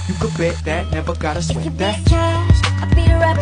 You could bet that, never gotta If you sweat beat that. cash, I beat a rap